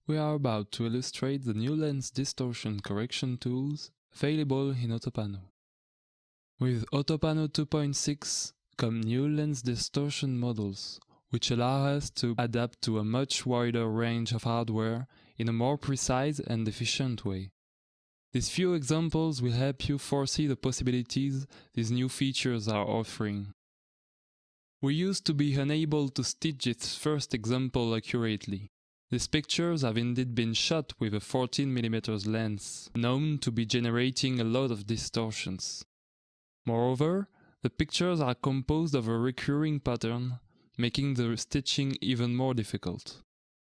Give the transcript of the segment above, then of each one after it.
We are about to illustrate the new lens distortion correction tools available in Autopano. With Autopano 2.6 come new lens distortion models, which allow us to adapt to a much wider range of hardware in a more precise and efficient way. These few examples will help you foresee the possibilities these new features are offering. We used to be unable to stitch its first example accurately. These pictures have indeed been shot with a 14mm lens, known to be generating a lot of distortions. Moreover, the pictures are composed of a recurring pattern, making the stitching even more difficult.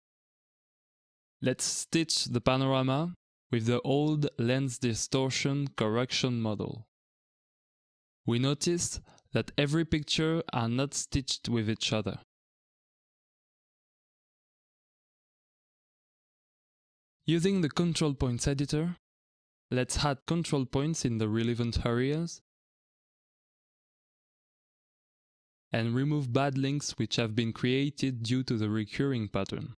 Let's stitch the panorama with the old lens distortion correction model. We notice that every picture are not stitched with each other. Using the control points editor, let's add control points in the relevant areas and remove bad links which have been created due to the recurring pattern.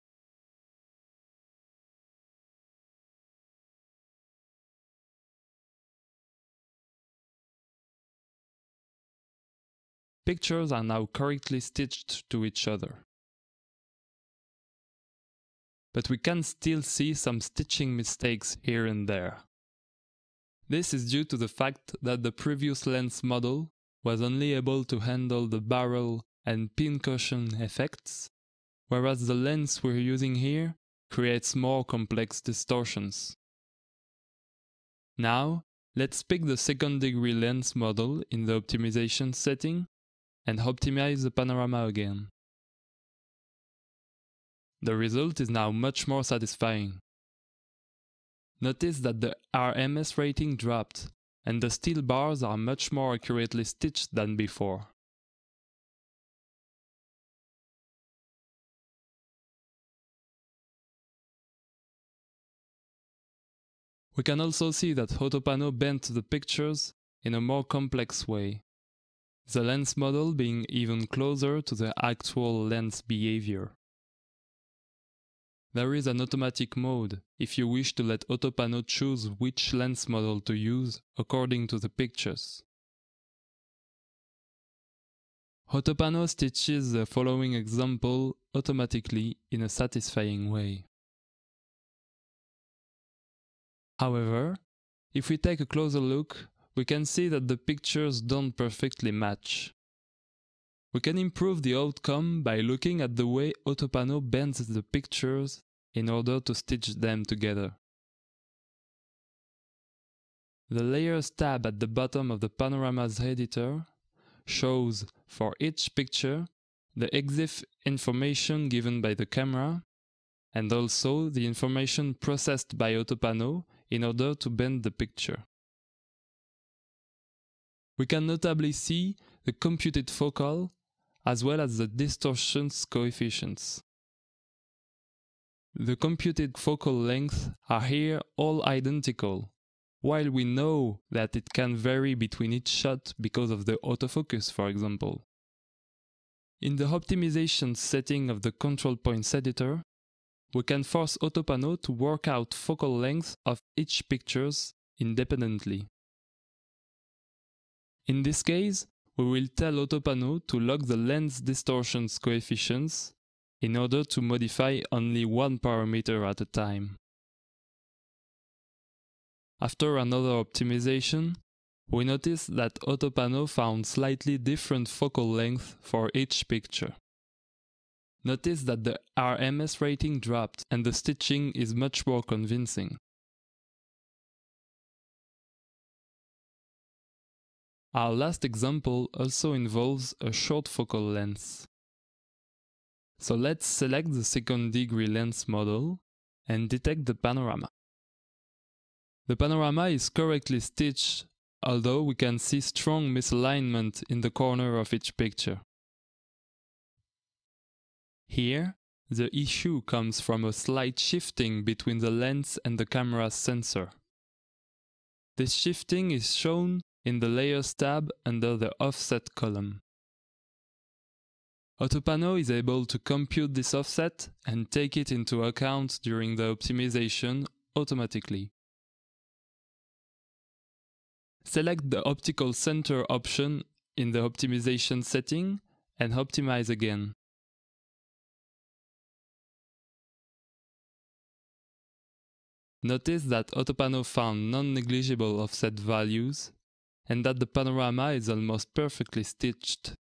Pictures are now correctly stitched to each other. But we can still see some stitching mistakes here and there. This is due to the fact that the previous lens model was only able to handle the barrel and pincushion effects, whereas the lens we're using here creates more complex distortions. Now, let's pick the second-degree lens model in the optimization setting and optimize the panorama again. The result is now much more satisfying. Notice that the RMS rating dropped, and the steel bars are much more accurately stitched than before. We can also see that Autopano bent the pictures in a more complex way, the lens model being even closer to the actual lens behavior. There is an automatic mode if you wish to let Autopano choose which lens model to use according to the pictures. Autopano stitches the following example automatically in a satisfying way. However, if we take a closer look, we can see that the pictures don't perfectly match. We can improve the outcome by looking at the way Autopano bends the pictures in order to stitch them together. The Layers tab at the bottom of the Panorama's editor shows, for each picture, the EXIF information given by the camera and also the information processed by Autopano in order to bend the picture. We can notably see the computed focal as well as the distortions coefficients. The computed focal lengths are here all identical, while we know that it can vary between each shot because of the autofocus, for example. In the optimization setting of the control points editor, we can force Autopano to work out focal length of each pictures independently. In this case, we will tell Autopano to log the lens distortions coefficients in order to modify only one parameter at a time. After another optimization, we notice that Autopano found slightly different focal length for each picture. Notice that the RMS rating dropped and the stitching is much more convincing. Our last example also involves a short focal length. So let's select the second-degree lens model and detect the panorama. The panorama is correctly stitched, although we can see strong misalignment in the corner of each picture. Here, the issue comes from a slight shifting between the lens and the camera's sensor. This shifting is shown in the Layers tab under the Offset column. Autopano is able to compute this offset and take it into account during the optimization automatically. Select the optical center option in the optimization setting and optimize again. Notice that Autopano found non-negligible offset values and that the panorama is almost perfectly stitched.